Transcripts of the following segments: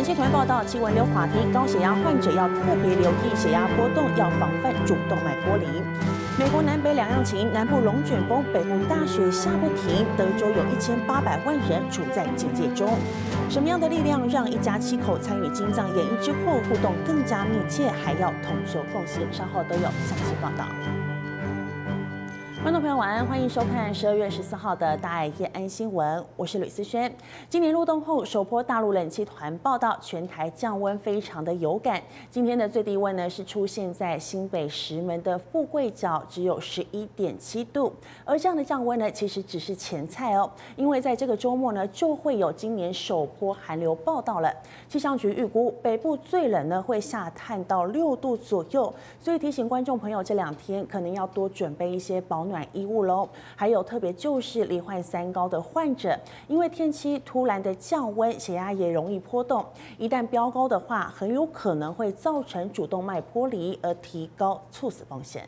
冷气团报道，气温溜滑梯，高血压患者要特别留意血压波动，要防范主动脉剥离。美国南北两样情，南部龙卷风，北部大雪下不停，德州有1800万人处在警戒中。什么样的力量让一家7口参与金藏演艺之后互动更加密切，还要同舟共行？稍后都有详细报道。观众朋友晚安，欢迎收看12月14号的大爱夜安新闻，我是吕思萱。今年入冬后首波大陆冷气团报道，全台降温非常的有感。今天的最低温呢是出现在新北石门的富贵角，只有11.7度。而这样的降温呢，其实只是前菜哦，因为在这个周末呢就会有今年首波寒流报道了。气象局预估北部最冷呢会下探到6度左右，所以提醒观众朋友这2天可能要多准备一些保暖衣物喽，还有特别就是罹患3高的患者，因为天气突然的降温，血压也容易波动，一旦飙高的话，很有可能会造成主动脉剥离，而提高猝死风险。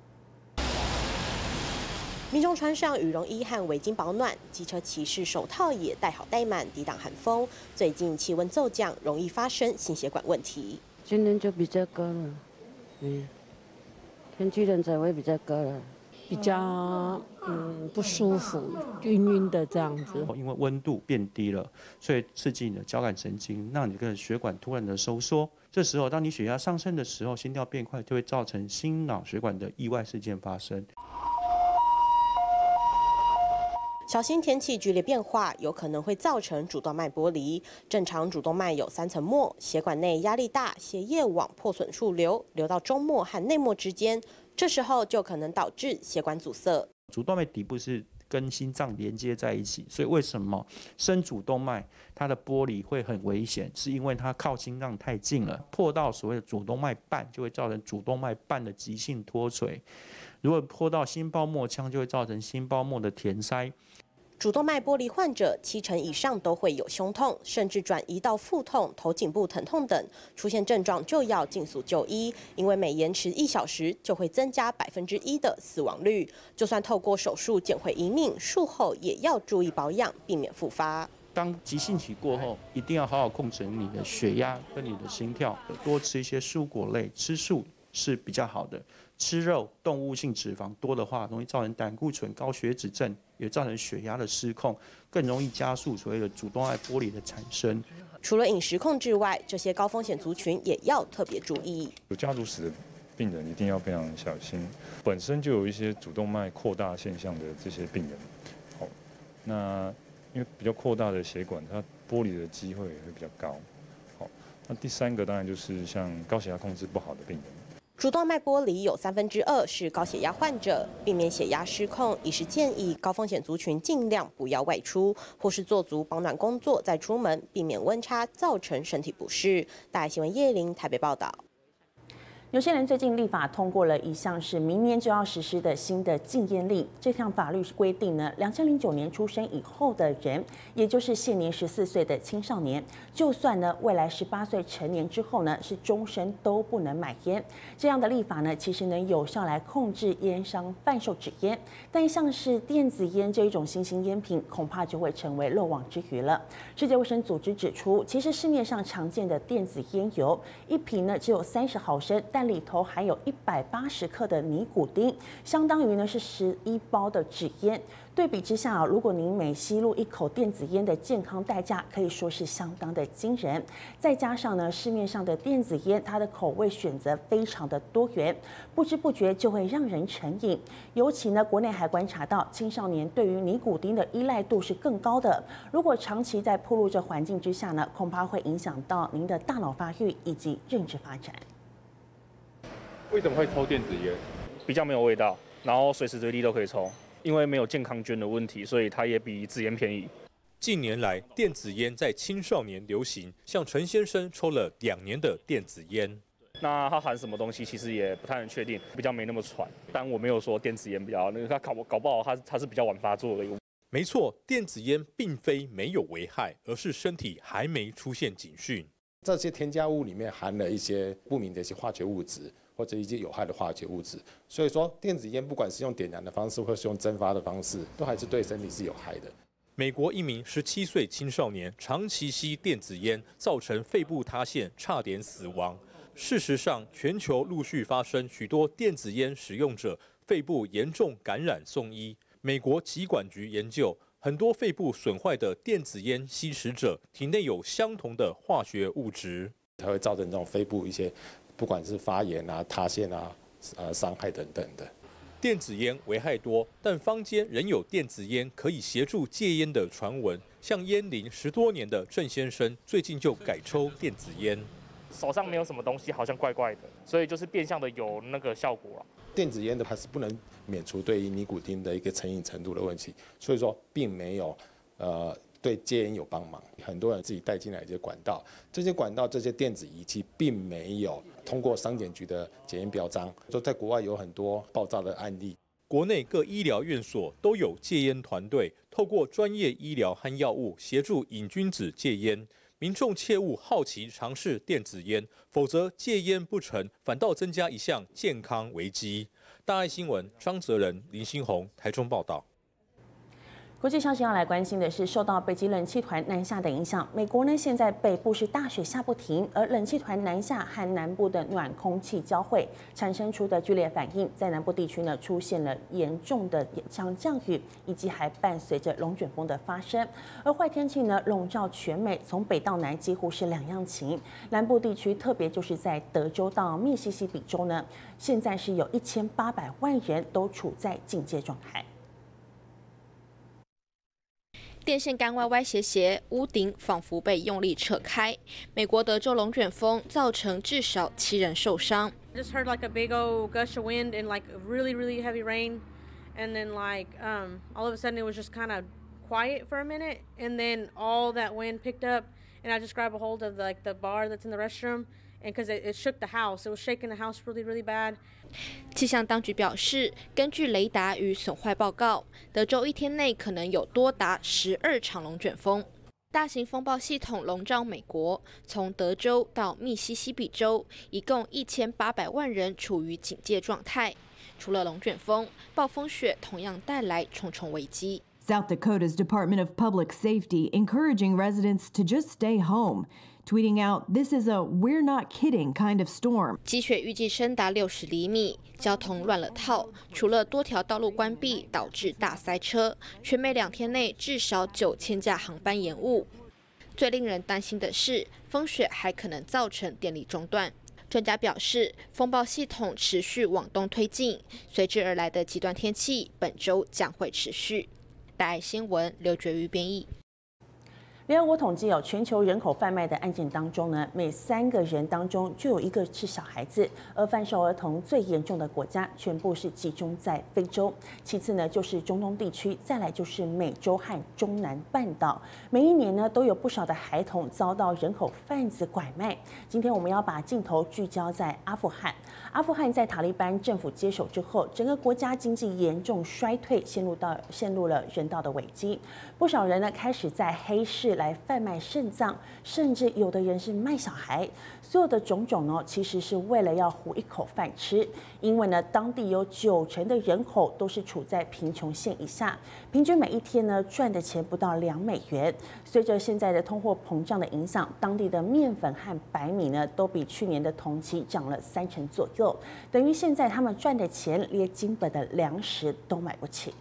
民众穿上羽绒衣和围巾保暖，机车骑士手套也戴好戴满，抵挡寒风。最近气温骤降，容易发生心血管问题。 今年就比较高了，天气冷才会比较高了。比较不舒服，晕晕的这样子。 因为温度变低了，所以刺激你的交感神经，让你的血管突然的收缩。这时候，当你血压上升的时候，心跳变快，就会造成心脑血管的意外事件发生。 小心天气剧烈变化，有可能会造成主动脉剥离。正常主动脉有3层膜，血管内压力大，血液往破损处流到中膜和内膜之间。这时候就可能导致血管阻塞。 主动脉底部是跟心脏连接在一起，所以为什么深主动脉它的剥离会很危险？是因为它靠心脏太近了，破到所谓的主动脉瓣，就会造成主动脉瓣的急性脱垂。如果破到心包膜腔，就会造成心包膜的填塞。 主动脉剥离患者70%以上都会有胸痛，甚至转移到腹痛、头颈部疼痛等，出现症状就要尽速就医，因为每延迟1小时就会增加1%的死亡率。就算透过手术捡回一命，术后也要注意保养，避免复发。 当急性期过后，一定要好好控制你的血压跟你的心跳，多吃一些蔬果类，吃素是比较好的。吃肉、动物性脂肪多的话，容易造成胆固醇、高血脂症，也造成血压的失控，更容易加速所谓的主动脉剥离的产生。 除了饮食控制外，这些高风险族群也要特别注意。 有家族史的病人一定要非常小心，本身就有一些主动脉扩大现象的这些病人，好，那因为比较扩大的血管，它剥离的机会也会比较高。好，那第3个当然就是像高血压控制不好的病人。 主动脉剥离有2/3是高血压患者，避免血压失控，医师建议高风险族群尽量不要外出，或是做足保暖工作再出门，避免温差造成身体不适。大爱新闻叶玲台北报道。 纽西兰最近立法通过了一项是明年就要实施的新的禁烟令。这项法律规定呢，2009年出生以后的人，也就是现年14岁的青少年，就算呢未来18岁成年之后呢，是终身都不能买烟。这样的立法呢，其实能有效来控制烟商贩售纸烟，但像是电子烟这一种新兴烟品，恐怕就会成为漏网之鱼了。世界卫生组织指出，其实市面上常见的电子烟油，一瓶呢只有30毫升，但里头含有180克的尼古丁，相当于呢是11包的纸烟。对比之下如果您每吸入1口电子烟的健康代价可以说是相当的惊人。再加上呢，市面上的电子烟，它的口味选择非常的多元，不知不觉就会让人成瘾。尤其呢，国内还观察到青少年对于尼古丁的依赖度是更高的。如果长期在暴露这环境之下呢，恐怕会影响到您的大脑发育以及认知发展。 为什么会抽电子烟？ 比较没有味道，然后随时随地都可以抽。因为没有健康捐的问题，所以它也比纸烟便宜。 近年来，电子烟在青少年流行，像陈先生抽了2年的电子烟。 那它含什么东西，其实也不太能确定，比较没那么传。但我没有说电子烟比较，那个它搞不好它是比较晚发作的。 没错，电子烟并非没有危害，而是身体还没出现警讯。 这些添加物里面含了一些不明的一些化学物质，或者一些有害的化学物质，所以说电子烟不管是用点燃的方式，或是用蒸发的方式，都还是对身体是有害的。 美国一名17岁青少年长期吸电子烟，造成肺部塌陷，差点死亡。事实上，全球陆续发生许多电子烟使用者肺部严重感染送医。美国疾管局研究，很多肺部损坏的电子烟吸食者体内有相同的化学物质， 才会造成这种肺部一些不管是发炎啊、塌陷啊、伤害等等的。 电子烟危害多，但坊间仍有电子烟可以协助戒烟的传闻。像烟龄10多年的郑先生，最近就改抽电子烟。 手上没有什么东西，好像怪怪的，所以就是变相的有那个效果了。 电子烟的还是不能免除对于尼古丁的一个成瘾程度的问题，所以说并没有对戒烟有帮忙。很多人自己带进来一些管道，这些管道这些电子仪器并没有通过商检局的检验标章，就在国外有很多爆炸的案例。 国内各医疗院所都有戒烟团队，透过专业医疗和药物协助瘾君子戒烟。民众切勿好奇尝试电子烟，否则戒烟不成，反倒增加一项健康危机。大爱新闻张泽仁、林新宏台中报道。 国际消息要来关心的是，受到北极冷气团南下的影响，美国呢现在北部是大雪下不停，而冷气团南下和南部的暖空气交汇产生出的剧烈反应，在南部地区呢出现了严重的强降雨，以及还伴随着龙卷风的发生。而坏天气呢笼罩全美，从北到南几乎是两样情。南部地区特别就是在德州到密西西比州呢，现在是有1800万人都处在警戒状态。 电线杆歪歪斜斜，屋顶仿佛被用力扯开。美国德州龙卷风造成至少7人受伤。 Just heard like a big old gush of wind and like really heavy rain, and then like all of a sudden it was just kind of quiet for a minute, and then all that wind picked up, and I just grabbed a hold of like the bar that's in the restroom, and because it shook the house, it was shaking the house really bad. 气象当局表示，根据雷达与损坏报告，德州一天内可能有多达12场龙卷风。大型风暴系统笼罩美国，从德州到密西西比州，一共1800万人处于警戒状态。除了龙卷风，暴风雪同样带来重重危机。 South Dakota's Department of Public Safety encouraging residents to just stay home, tweeting out, "This is a we're not kidding kind of storm." 积雪预计深达60厘米，交通乱了套。除了多条道路关闭导致大塞车，全美2天内至少9000架航班延误。最令人担心的是，风雪还可能造成电力中断。专家表示，风暴系统持续往东推进，随之而来的极端天气本周将会持续。大爱新闻刘觉瑜编译。 联合国统计，全球人口贩卖的案件当中呢，每3个人当中就有1个是小孩子，而贩售儿童最严重的国家全部是集中在非洲，其次呢就是中东地区，再来就是美洲和中南半岛。每一年呢都有不少的孩童遭到人口贩子拐卖。今天我们要把镜头聚焦在阿富汗。阿富汗在塔利班政府接手之后，整个国家经济严重衰退，陷入了人道的危机。不少人呢开始在黑市来贩卖肾脏，甚至有的人是卖小孩。所有的种种呢，其实是为了要糊一口饭吃。因为呢，当地有90%的人口都是处在贫穷线以下，平均每一天呢赚的钱不到2美元。随着现在的通货膨胀的影响，当地的面粉和白米呢都比去年的同期涨了30%左右，等于现在他们赚的钱连基本的粮食都买不起。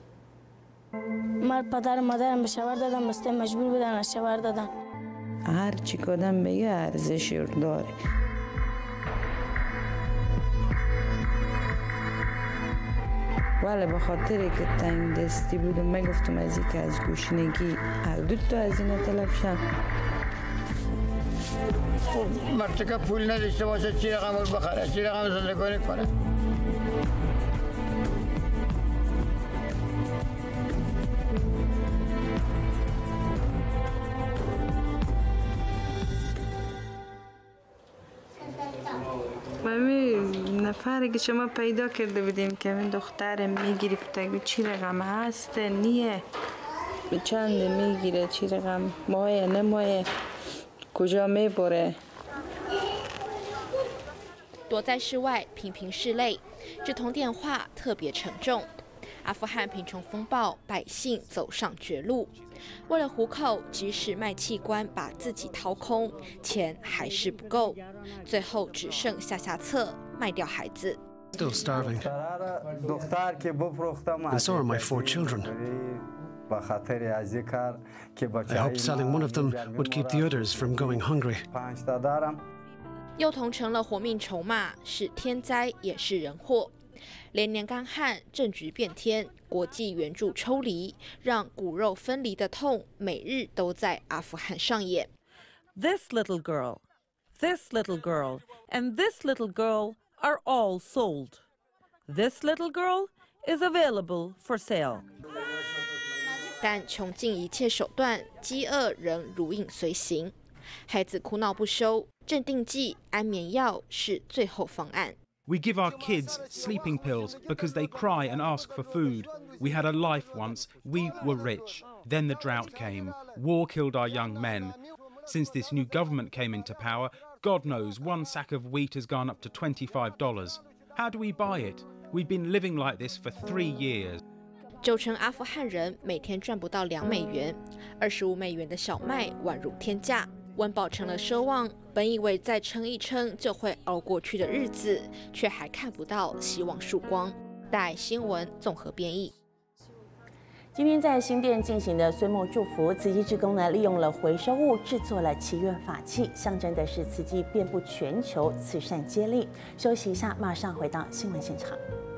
من پدر مادرم به شوهر دادن بسته مجبور بودن از شوهر دادن هر چی که آدم بگه ارزشی رو داره ولی به خاطری که تنگ دستی بود و میگفتم از اینکه از گوشنگی هر دو تا از اینا تلف شم مرچه که پول نداشته باشه چی رقم رو بخره چی رقم زندگانی کنه نفری که شما پیدا کرده بودیم که این دختر میگرفته چی رقم هست نیه به چند میگیره چی رقم مایه نمایه کجا میبره 躲在室外频频拭泪，这通电话特别沉重。 阿富汗贫穷风暴，百姓走上绝路。为了糊口，即使卖器官把自己掏空，钱还是不够，最后只剩下策，卖掉孩子。 Still starving. And so are my 4 children. I hoped selling one of them would keep the others from going hungry. 幼童成了活命筹码，是天灾也是人祸。连年干旱，政局变天，国际援助抽离，让骨肉分离的痛每日都在阿富汗上演。 This little girl, and this little girl are all sold. This little girl is available for sale. 但穷尽一切手段，饥饿仍如影随形。孩子哭闹不休，镇定剂、安眠药是最后方案。 We give our kids sleeping pills because they cry and ask for food. We had a life once. We were rich. Then the drought came. War killed our young men. Since this new government came into power, God knows one sack of wheat has gone up to $25. How do we buy it? We've been living like this for 3 years. 9成阿富汗人每天赚不到2美元，25美元的小麦宛如天价。 温饱成了奢望，本以为再撑一撑就会熬过去的日子，却还看不到希望曙光。待新闻综合编译。 今天在新店进行的岁末祝福，慈济志工呢利用了回收物制作了祈愿法器，象征的是慈济遍布全球，慈善接力。休息一下，马上回到新闻现场。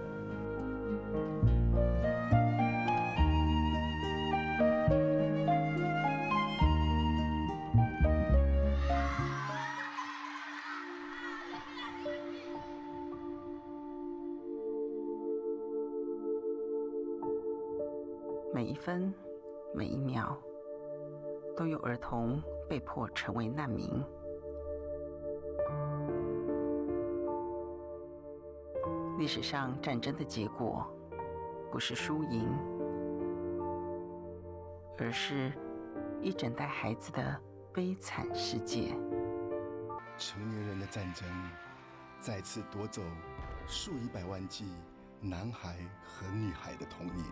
每一分、每一秒，都有儿童被迫成为难民。历史上战争的结果，不是输赢，而是一整代孩子的悲惨世界。 成年人的战争，再次夺走数以百万计男孩和女孩的童年。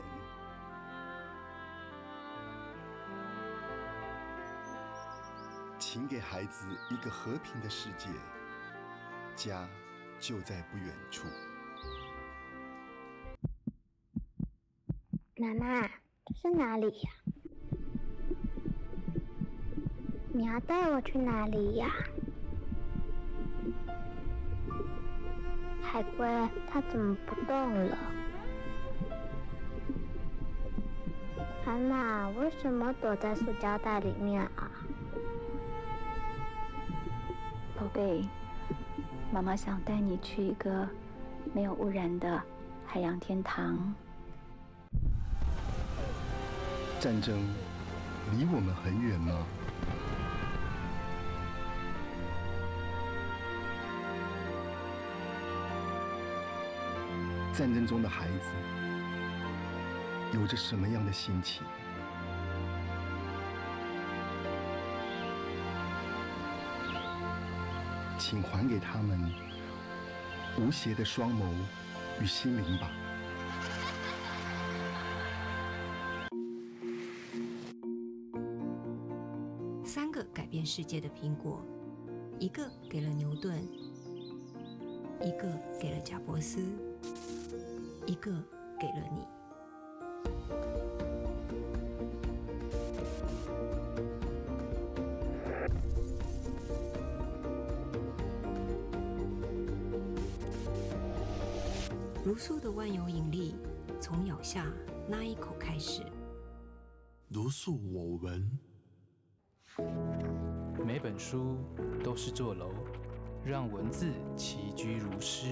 请给孩子一个和平的世界，家就在不远处。 妈妈，这是哪里呀？你要带我去哪里呀？海龟，它怎么不动了？妈妈，为什么躲在塑胶袋里面啊？ 宝贝，妈妈想带你去一个没有污染的海洋天堂。 战争离我们很远吗？战争中的孩子有着什么样的心情？ 请还给他们无邪的双眸与心灵吧。 3个改变世界的苹果，一个给了牛顿，一个给了贾伯斯，一个给了你。 茹素的万有引力，从咬下那一口开始。 茹素我闻。 每本书都是座楼，让文字齐居如诗。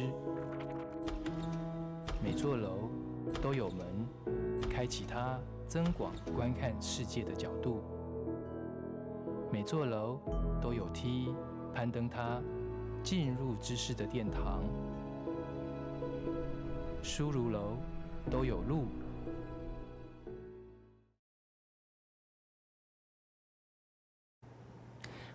每座楼都有门，开启它增广观看世界的角度。每座楼都有梯，攀登它，进入知识的殿堂。 书如楼，都有路。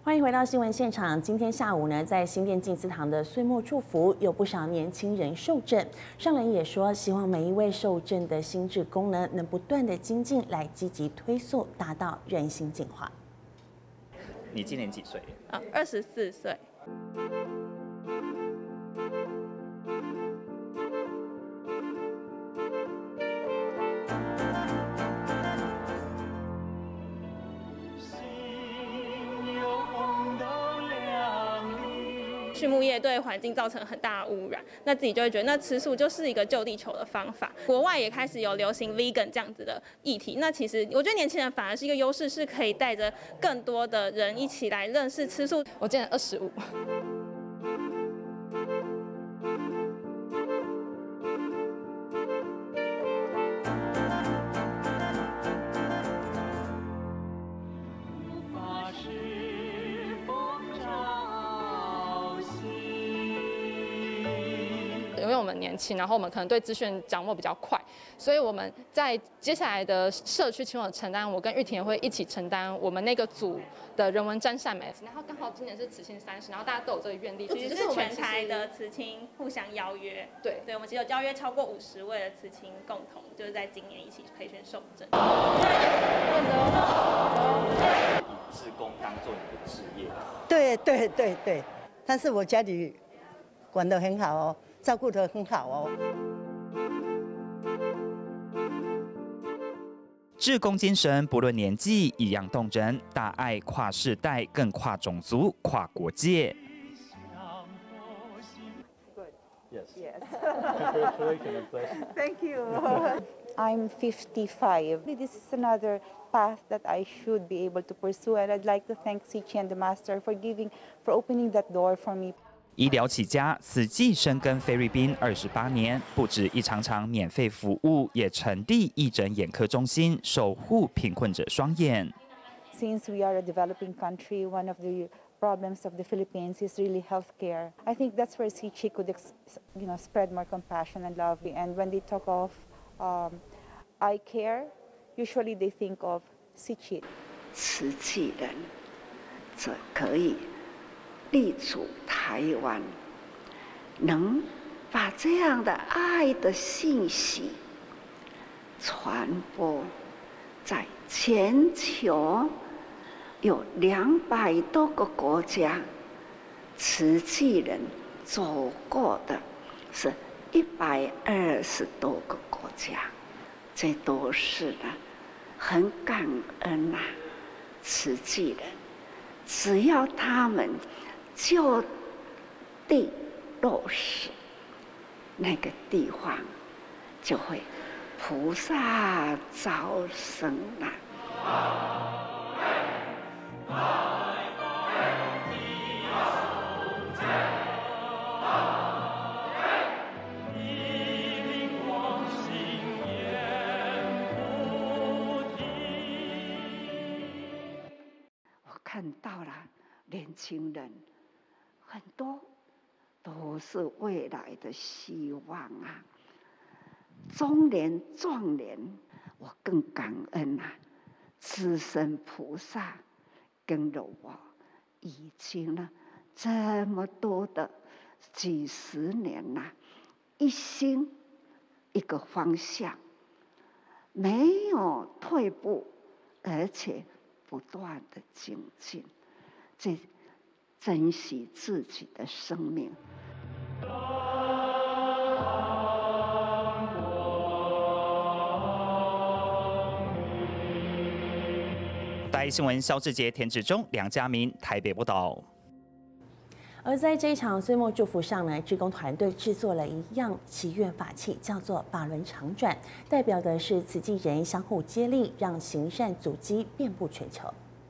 欢迎回到新闻现场。今天下午呢，在新店静思堂的岁末祝福，有不少年轻人受证。上人也说，希望每一位受证的心智功能能不断的精进，来积极推速，达到人心净化。 你今年几岁 ？24岁。畜牧业对环境造成很大的污染，那自己就会觉得那吃素就是一个救地球的方法。国外也开始有流行 vegan 这样子的议题，那其实我觉得年轻人反而是一个优势，是可以带着更多的人一起来认识吃素。我今年25。因为我们年轻，然后我们可能对资讯掌握比较快，所以我们在接下来的社区青文承担，我跟玉婷会一起承担我们那个组的人文沾善美。然后刚好今年是慈青30，然后大家都有这个愿力，其实是全台的慈青互相邀约。对，我们其实有邀约超过50位的慈青共同，就是在今年一起培训受证。以志工当做你的职业。 对，但是我家里管得很好哦。照顾得很好哦。 志工精神不论年纪，一样动人，大爱跨世代，更跨种族、跨国界。 Yes. Thank you. I'm 55. This is another path that I should be able to pursue, and I'd like to thank Sichi and the Master for opening that door for me. 医疗起家，死记深耕菲律宾28年，不止一场场免费服务，也成立义诊眼科中心，守护贫困者双眼。 Since we are a developing country, one of the problems of the Philippines is really healthcare. I think that's where Sichi could, spread more compassion and love. And when they talk of eye care, usually they think of Sichi. 慈济人则可以立足台湾，能把这样的爱的信息传播在全球有200多个国家，慈济人走过的是120多个国家，这都是呢很感恩呐，慈济人，只要他们就地落实，那个地方就会菩萨招生啦。我看到了年轻人。很多都是未来的希望啊！中年、壮年，我更感恩啊！资深菩萨跟着我已经呢这么多的几十年啦，一心一个方向，没有退步，而且不断的精进，这。珍惜自己的生命。 大爱新闻肖志杰、田志忠、梁家明台北报道。 而在这一场岁末祝福上呢，志工团队制作了一样祈愿法器，叫做法轮常转，代表的是慈济人相互接力，让行善足迹遍布全球。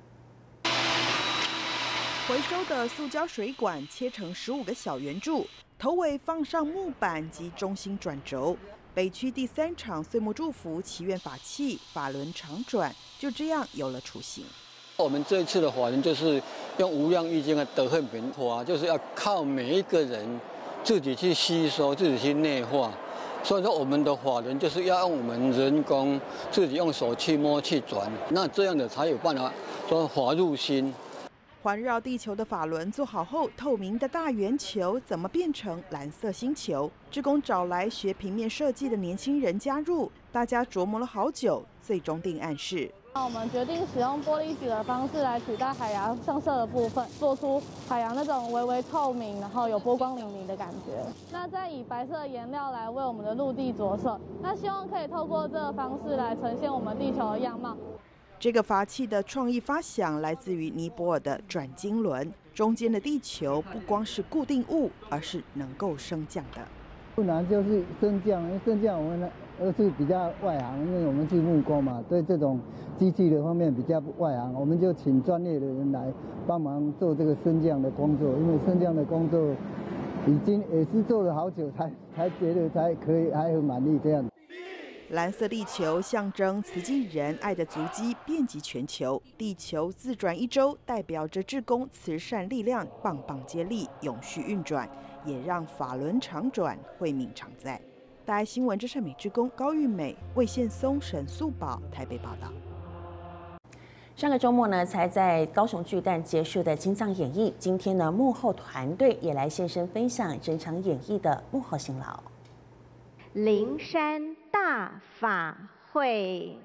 回收的塑胶水管切成15个小圆柱，头尾放上木板及中心转轴。北区第3场岁末祝福祈愿法器法轮常转就这样有了雏形。 我们这一次的法轮就是用无量易经的德恨文化，就是要靠每一个人自己去吸收、自己去内化。所以说，我们的法轮就是要用我们人工自己用手去摸去转，那这样的才有办法说法入心。 环绕地球的法轮做好后，透明的大圆球怎么变成蓝色星球？志工找来学平面设计的年轻人加入，大家琢磨了好久，最终定案是。 我们决定使用玻璃纸的方式来取代海洋上色的部分，做出海洋那种微微透明，然后有波光粼粼的感觉。那再以白色颜料来为我们的陆地着色，那希望可以透过这个方式来呈现我们地球的样貌。 这个法器的创意发想来自于尼泊尔的转经轮，中间的地球不光是固定物，而是能够升降的。 困难就是升降，因为升降我们呢是比较外行，因为我们是木工嘛，对这种机器的方面比较外行，我们就请专业的人来帮忙做这个升降的工作，因为升降的工作已经也是做了好久才觉得才可以，还很满意这样。 蓝色地球象征慈济人爱的足迹遍及全球，地球自转1周，代表着志工慈善力量棒棒接力，永续运转，也让法轮常转，慧命常在。大爱新闻之善美志工高玉美、魏宪松、沈素宝台北报道。 上个周末呢，才在高雄巨蛋结束的金藏演艺，今天呢，幕后团队也来现身分享整场演艺的幕后辛劳。 灵山大法会。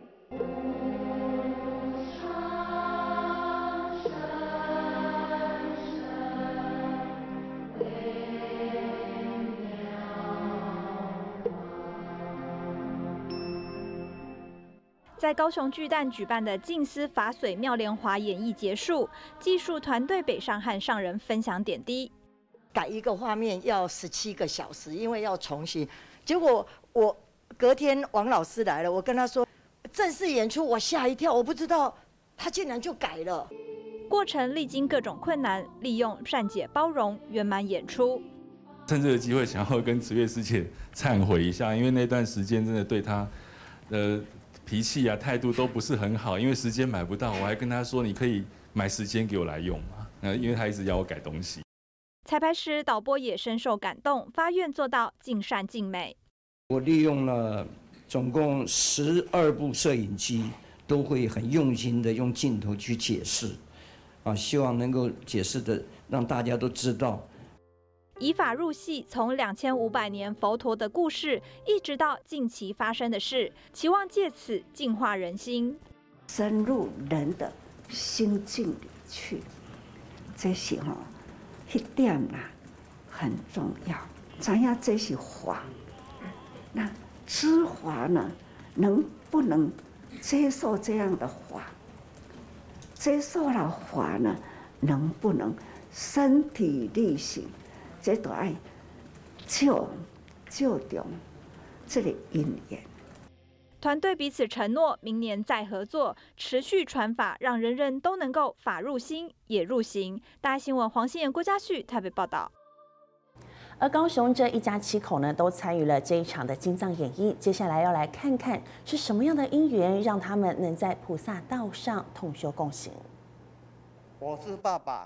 在高雄巨蛋举办的净思法水妙莲华演艺结束，技术团队北上和上人分享点滴。 改一个画面要17个小时，因为要重新。结果我隔天王老师来了，我跟他说正式演出，我吓一跳，我不知道他竟然就改了。 过程历经各种困难，利用善解包容圆满演出。 趁这个机会，想要跟慈月师姐忏悔一下，因为那段时间真的对她脾气啊态度都不是很好，因为时间买不到，我还跟她说你可以买时间给我来用嘛，因为她一直要我改东西。 彩排时，导播也深受感动，发愿做到尽善尽美。 我利用了总共12部摄影机，都会很用心的用镜头去解释，希望能够解释的让大家都知道。 以法入戏，从2500年佛陀的故事，一直到近期发生的事，期望借此净化人心， 深入人的心境里去。这是一点很重要。知影这是法，那知法呢，能不能接受这样的法？接受了法呢，能不能身体力行？这都爱就中这个因缘。 团队彼此承诺，明年再合作，持续传法，让人人都能够法入心，也入行。大爱新闻黄欣妍、郭嘉旭台北报道。 而高雄这一家7口呢，都参与了这一场的金藏演艺。接下来要来看看是什么样的因缘，让他们能在菩萨道上同修共行。 我是爸爸。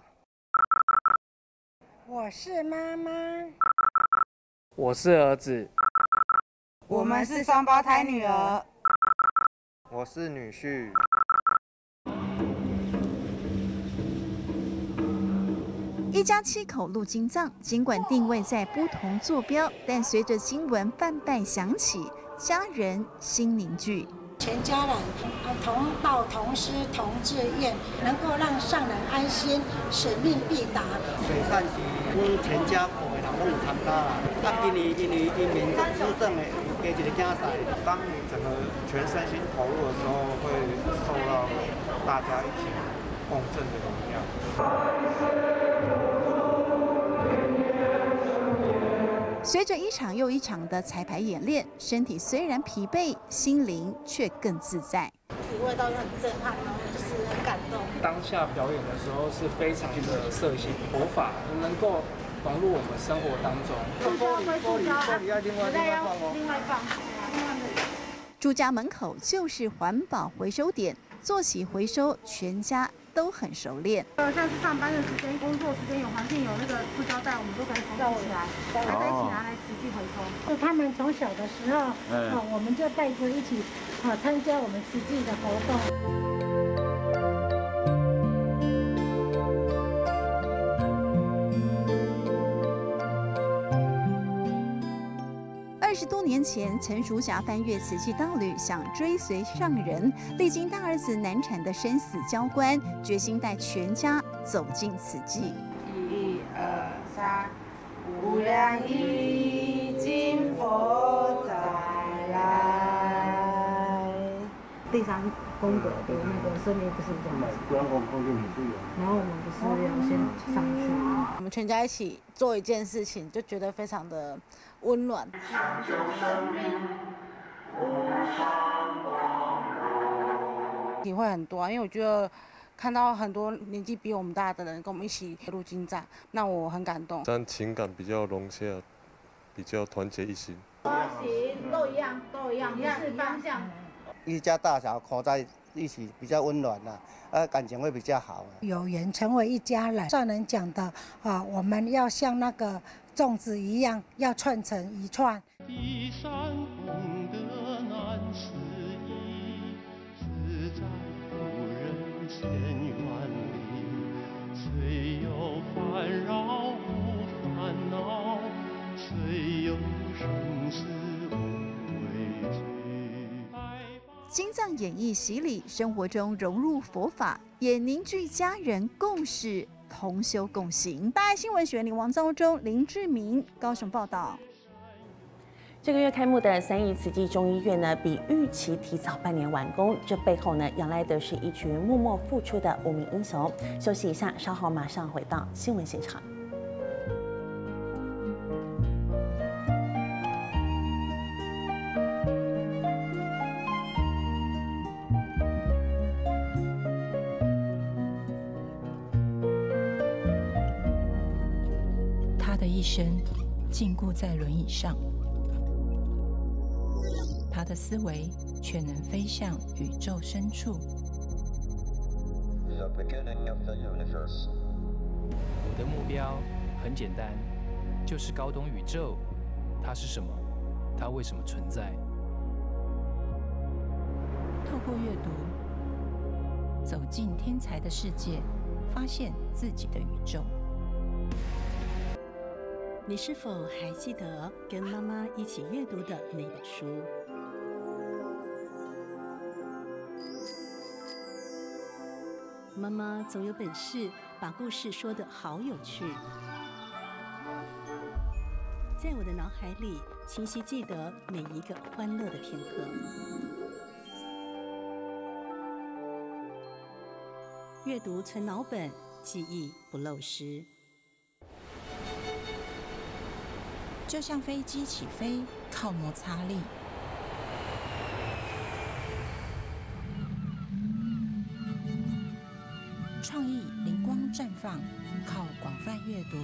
我是妈妈， 我是儿子， 我们是双胞胎女儿， 我是女婿。 一家7口入金藏，尽管定位在不同坐标，但随着经文梵拜响起，家人心凝聚。 全家人同道同师同志愿，能够让上人安心，使命必达。 水善是阮全家户的人拢有参加啦。今年因民资政的加一个竞赛，当你整个全身心投入的时候，会受到大家一起共振的荣耀。 随着一场又一场的彩排演练，身体虽然疲惫，心灵却更自在。 体会到很震撼，然后就是很感动。 当下表演的时候是非常的色心，佛法能够融入我们生活当中。 玻璃要另外放。 住家门口就是环保回收点，做起回收，全家都很熟练。 像是上班的时间、工作时间有环境有那个塑胶袋，我们都可以收起来，还在一起拿来持续回收。就他们从小的时候，我们就带着一起参加我们实际的活动。 20多年前，陈淑霞翻越慈济道侣，想追随上人，历经大儿子难产的生死交关，决心带全家走进慈济。 1、2、3，无量义经佛再来。第3功德的那个声明不是这样子，然后我们不是要先上去，我们全家一起做一件事情，就觉得非常的温暖。体会很多啊，因为我觉得看到很多年纪比我们大的人跟我们一起入京站，那我很感动。 但情感比较融洽，比较团结一心。 都一样，不是方向。 一家大小口在一起比较温暖啦，感情会比较好。 有缘成为一家人，上人讲的啊，我们要像那个粽子一样，要串成一串。 第3功德难思议，自在不人千万里。虽有烦扰无烦恼，虽有生死无畏惧。 京藏演艺洗礼，生活中融入佛法，也凝聚家人共事，同修共行。大爱新闻学林王昭忠、林志明高雄报道。 这个月开幕的3义慈济中医院呢，比预期提早半年完工，这背后呢，仰赖的是一群默默付出的无名英雄。休息一下，稍后马上回到新闻现场。 他的一生禁锢在轮椅上，他的思维却能飞向宇宙深处。 我的目标很简单，就是搞懂宇宙，它是什么，它为什么存在。 透过阅读，走进天才的世界，发现自己的宇宙。 你是否还记得跟妈妈一起阅读的那本书？妈妈总有本事把故事说得好有趣，在我的脑海里清晰记得每一个欢乐的片刻。阅读存脑本，记忆不漏失。 就像飞机起飞靠摩擦力，创意灵光绽放靠广泛阅读。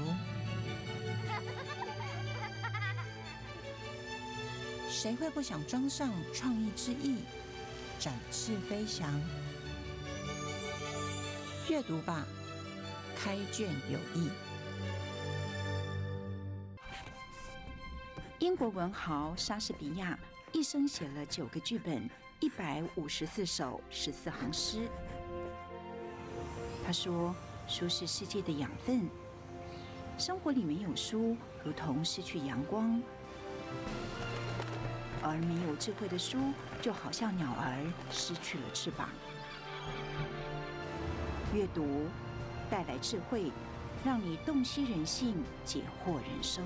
谁会不想装上创意之翼，展翅飞翔？阅读吧，开卷有益。 英国文豪莎士比亚一生写了9个剧本，154首14行诗。他说：“书是世界的养分，生活里没有书，如同失去阳光；而没有智慧的书，就好像鸟儿失去了翅膀。”阅读带来智慧，让你洞悉人性，解惑人生。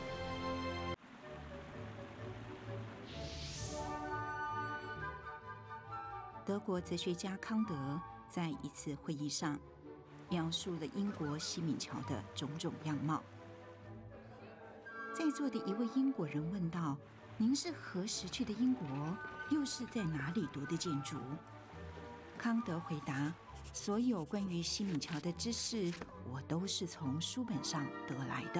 德国哲学家康德在一次会议上描述了英国西敏桥的种种样貌。在座的一位英国人问道：“您是何时去的英国？又是在哪里读的建筑？”康德回答：“所有关于西敏桥的知识，我都是从书本上得来的。”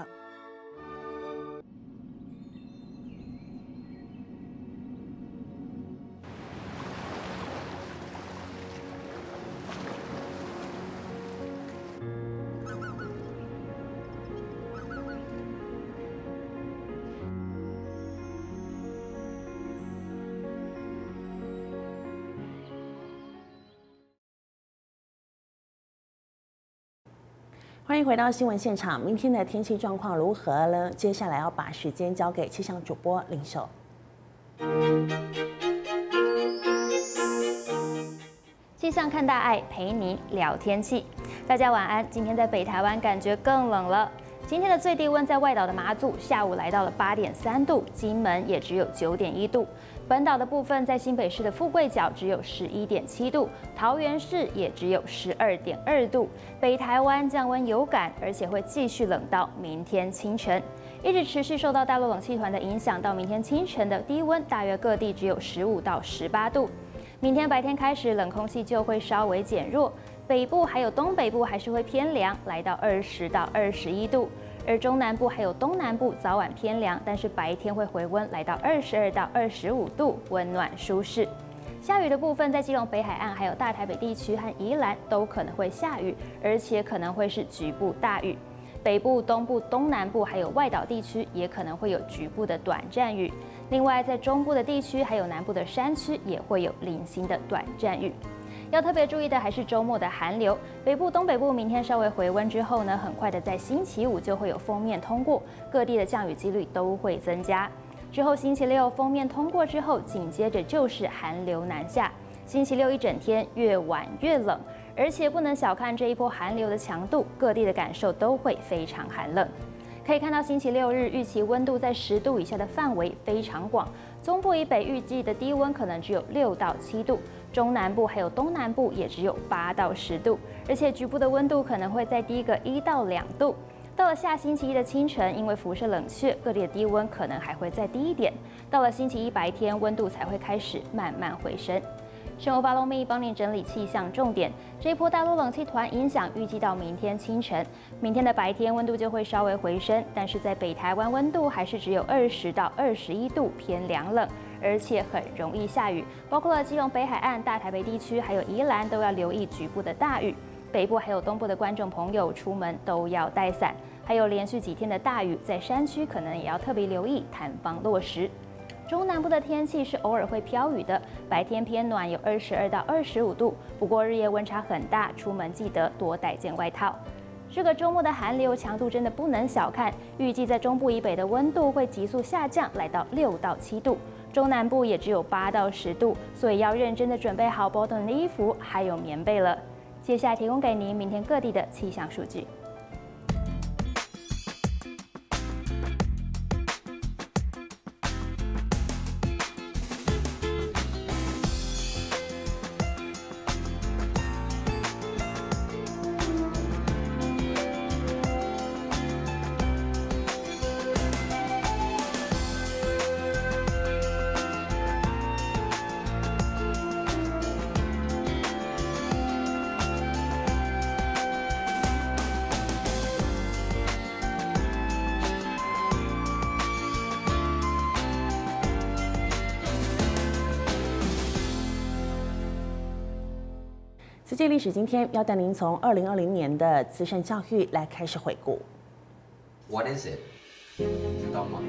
欢迎回到新闻现场。明天的天气状况如何呢？接下来要把时间交给气象主播林秀。 气象看大爱，陪您聊天气。大家晚安。今天在北台湾感觉更冷了。今天的最低温在外岛的马祖下午来到了8.3度，金门也只有9.1度。本岛的部分，在新北市的富贵角只有11.7度，桃园市也只有12.2度。北台湾降温有感，而且会继续冷到明天清晨，一直持续受到大陆冷气团的影响，到明天清晨的低温大约各地只有15到18度。明天白天开始，冷空气就会稍微减弱，北部还有东北部还是会偏凉，来到20到21度。而中南部还有东南部早晚偏凉，但是白天会回温，来到22到25度，温暖舒适。下雨的部分，在基隆北海岸还有大台北地区和宜兰都可能会下雨，而且可能会是局部大雨。北部、东部、东南部还有外岛地区也可能会有局部的短暂雨。另外，在中部的地区还有南部的山区也会有零星的短暂雨。要特别注意的还是周末的寒流，北部、东北部明天稍微回温之后呢，很快的在星期五就会有锋面通过，各地的降雨几率都会增加。之后星期六锋面通过之后，紧接着就是寒流南下，星期六一整天越晚越冷，而且不能小看这一波寒流的强度，各地的感受都会非常寒冷。可以看到星期六日预期温度在10度以下的范围非常广，中部以北预计的低温可能只有6到7度。中南部还有东南部也只有8到10度，而且局部的温度可能会再低个1到2度。到了下星期一的清晨，因为辐射冷却，各地的低温可能还会再低一点。到了星期一白天，温度才会开始慢慢回升。生活 Follow Me 帮您整理气象重点。这一波大陆冷气团影响预计到明天清晨，明天的白天温度就会稍微回升，但是在北台湾温度还是只有20到21度，偏凉冷。而且很容易下雨，包括了基隆北海岸、大台北地区，还有宜兰都要留意局部的大雨。北部还有东部的观众朋友出门都要带伞，还有连续几天的大雨，在山区可能也要特别留意塌方落石。中南部的天气是偶尔会飘雨的，白天偏暖，有22到25度，不过日夜温差很大，出门记得多带件外套。这个周末的寒流强度真的不能小看，预计在中部以北的温度会急速下降，来到6到7度。中南部也只有8到10度，所以要认真的准备好保暖的衣服，还有棉被了。接下来提供给您明天各地的气象数据。 慈济历史今天要带您从2020年的慈善教育来开始回顾。 What is it？ 知道吗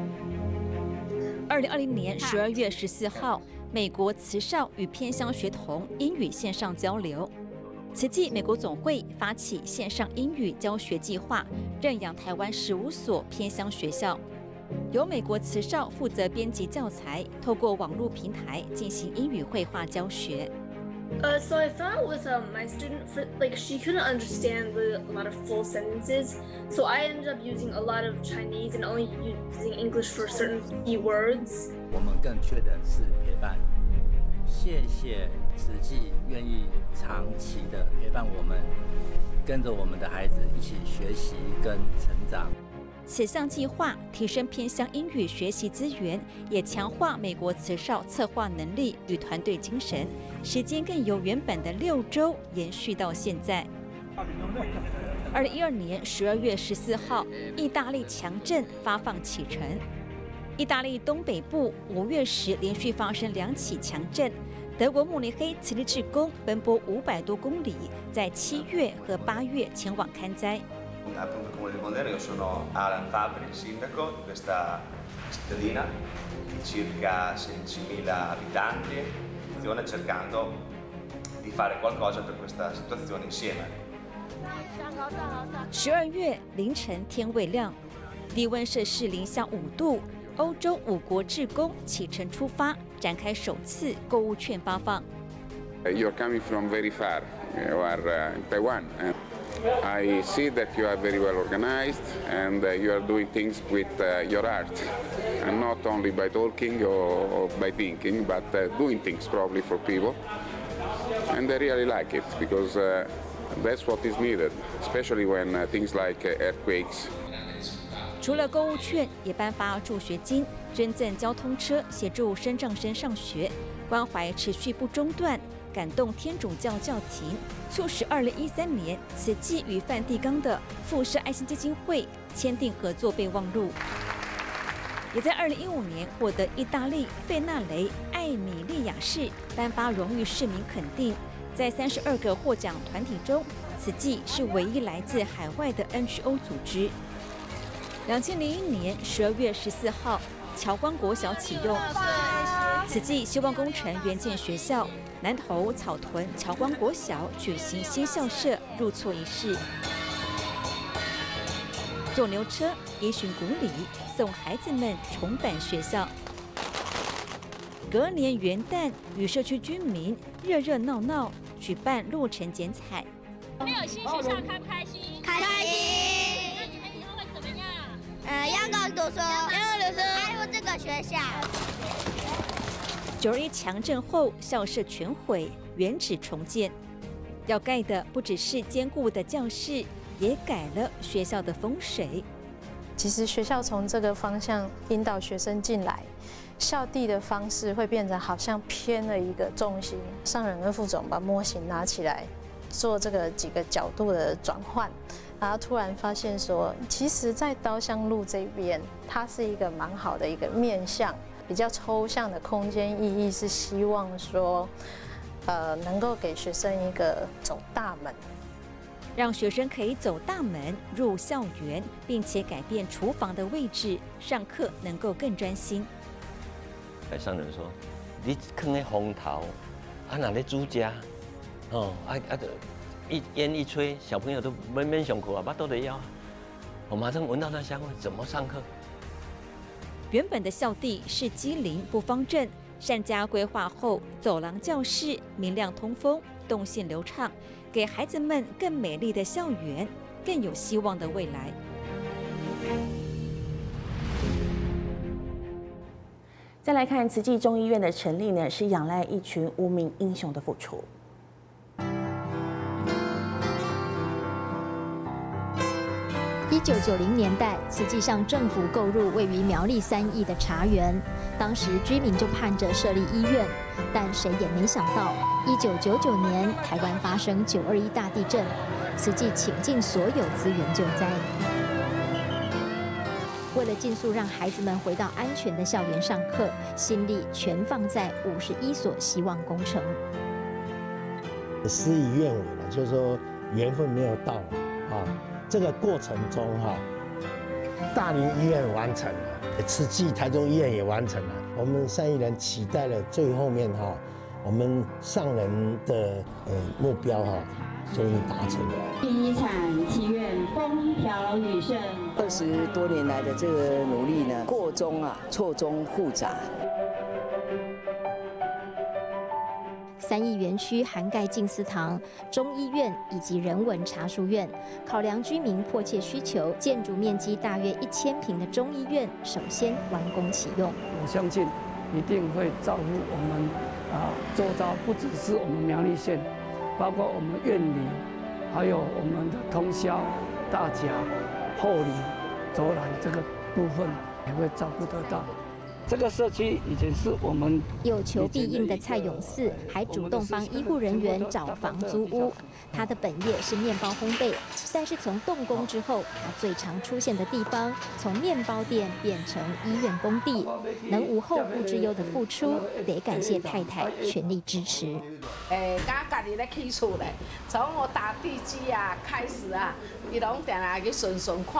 ？2020年12月14号，美国慈少与偏乡学童英语线上交流。慈济美国总会发起线上英语教学计划，认养台湾15所偏乡学校。由美国慈少负责编辑教材，透过网络平台进行英语绘画教学。 So I found out with my student, she couldn't understand a lot of full sentences, so I ended up using a lot of Chinese and only using English for certain key words. 我们更缺的是陪伴。谢谢慈济愿意长期的陪伴我们，跟着我们的孩子一起学习跟成长。 此项计划提升偏乡英语学习资源，也强化美国慈少策划能力与团队精神，时间更由原本的6周延续到现在。2012年12月14号，意大利强震发放启程。意大利东北部5月时连续发生2起强震，德国慕尼黑慈济志工奔波500多公里，在7月和8月前往勘灾。 Appunto Comune di Mondeno, io sono Alan Fabri, il sindaco di questa cittadina di circa 16.000 abitanti, cercando di fare qualcosa per questa situazione insieme. 12月凌晨天未亮，低温摄氏零下5度，欧洲5国志工启程出发，展开首次购物券发放。 You are coming from very far. You are in Taiwan. I see that you are very well organized and you are doing things with your art, and not only by talking or by thinking, but doing things probably for people. And I really like it because that's what is needed, especially when things like earthquakes. 除了购物券，也颁发助学金，捐赠交通车协助身障生上学，关怀持续不中断，感动天主教教廷，促使2013年慈济与梵蒂冈的富士爱心基金会签订合作备忘录，也在2015年获得意大利费纳雷艾米利亚市颁发荣誉市民肯定。在32个获奖团体中，慈济是唯一来自海外的 NGO 组织。2001年12月14号，侨光国小启用，慈济希望工程援建学校，南投草屯侨光国小举行新校舍入厝仪式，坐牛车依循古礼送孩子们重返学校。隔年元旦，与社区居民热热闹闹举办落成剪彩。 没有新学校开不开心？开心。那你们以后会怎么样？ 要搞读书，爱护这个学校。 921强震后，校舍全毁，原址重建。要盖的不只是坚固的教室，也改了学校的风水。 其实学校从这个方向引导学生进来，校地的方式会变成好像偏了一个重心。上人跟副总把模型拿起来，做这个几个角度的转换，然后突然发现说，其实，在刀香路这边，它是一个蛮好的一个面向。 比较抽象的空间意义是希望说，能够给学生一个走大门， 让学生可以走大门入校园，并且改变厨房的位置，上课能够更专心。 上人说：“你放在风头，若咧煮食，一烟一吹，小朋友都闷上课啊，巴肚都要，我马上闻到那香味，怎么上课？” 原本的校地是机灵不方正，善加规划后，走廊、教室明亮通风，动线流畅，给孩子们更美丽的校园，更有希望的未来。 再来看慈济中医院的成立呢，是仰赖一群无名英雄的付出。 1990年代，慈济向政府购入位于苗栗3义的茶园，当时居民就盼着设立医院，但谁也没想到，1999年台湾发生921大地震，慈济倾尽所有资源救灾。为了尽速让孩子们回到安全的校园上课，心力全放在51所希望工程。 事与愿违了，就是说缘分没有到啊。 这个过程中大林医院完成了，慈济台中医院也完成了。我们3亿人期待了最后面我们上人的目标终于达成了。 第一场祈愿风调雨顺。20多年来的这个努力呢，过中错综复杂。 3义园区涵盖静思堂、中医院以及人文茶书院。考量居民迫切需求，建筑面积大约1000平的中医院首先完工启用。 我相信一定会造福我们周遭，不只是我们苗栗县，包括我们院里，还有我们的通霄、大甲、后里、卓兰这个部分也会照顾得到。 这个社区以前是我们有求必应的蔡永四，还主动帮医护人员找房租屋。他的本业是面包烘焙，但是从动工之后，他最常出现的地方从面包店变成医院工地。能无后顾之忧的付出，得感谢太太全力支持。 家己咧起厝咧，从我打地基开始伊拢定来去顺看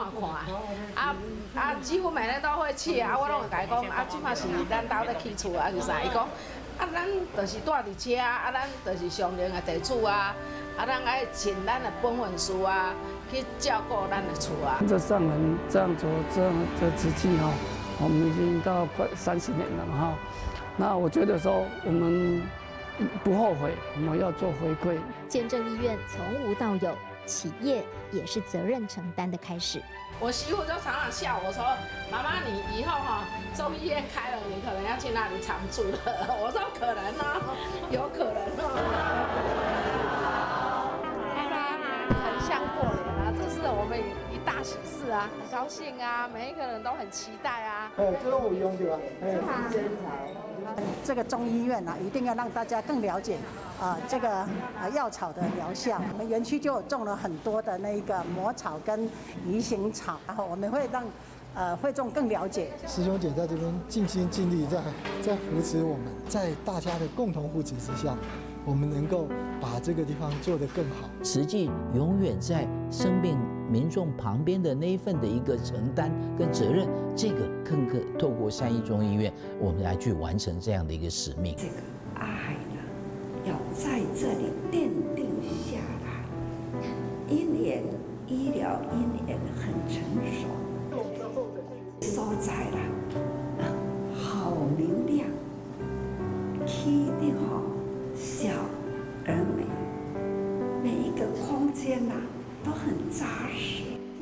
看，几乎每天都会去我拢会甲伊讲即嘛是咱兜咧起厝是啥？伊讲啊，咱就是住伫遮，啊，咱就是上人的地主啊，啊，咱爱尽咱的本分事啊，去照顾咱的厝啊。 这上人这样做这样的瓷器哈，我们已经到快30年了哈。那我觉得说我们不后悔，我们要做回馈。 见证医院从无到有，企业也是责任承担的开始。 我媳妇就常常笑我说：“妈妈，你以后哈中医院开了，你可能要去那里常住了。”我说：“可能啊，有可能啊。”很像过年啊，这是我们一大喜事啊，很高兴啊，每一个人都很期待啊。 这个我用对吧？这个中医院一定要让大家更了解这个药草的疗效。我们园区就有种了很多的那个魔草跟鱼形草，然后我们会让会众更了解。 师兄姐在这边尽心尽力在扶持我们，在大家的共同扶持之下，我们能够把这个地方做得更好。 慈济永远在生病民众旁边的那一份的一个承担跟责任，这个更可透过三一中医院，我们来去完成这样的一个使命。 这个爱呢，要在这里奠定下来。因缘医疗因缘很成熟，所在啦，好明亮，起得好小而美，每一个空间呐都很扎实。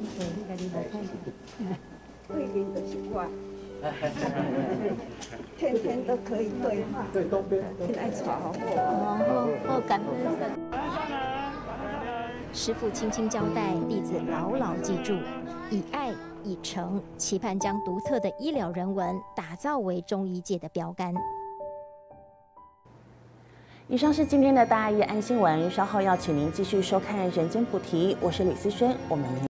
桂林的习惯，天天都可以对话。对东边，现在吵好感恩。师父轻轻交代，弟子牢牢记住，以爱以诚，期盼将独特的医疗人文打造为中医界的标杆。 以上是今天的大爱安新闻，稍后要请您继续收看《人间菩提》，我是李思萱，我们明天。